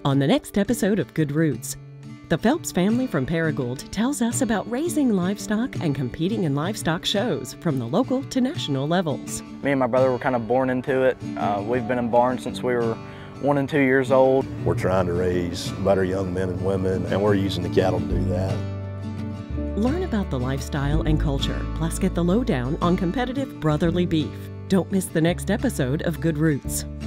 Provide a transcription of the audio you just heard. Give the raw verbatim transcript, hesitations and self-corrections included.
On the next episode of Good Roots, the Phelps family from Paragould tells us about raising livestock and competing in livestock shows from the local to national levels. Me and my brother were kind of born into it. Uh, we've been in barns since we were one and two years old. We're trying to raise better young men and women, and we're using the cattle to do that. Learn about the lifestyle and culture, plus get the lowdown on competitive brotherly beef. Don't miss the next episode of Good Roots.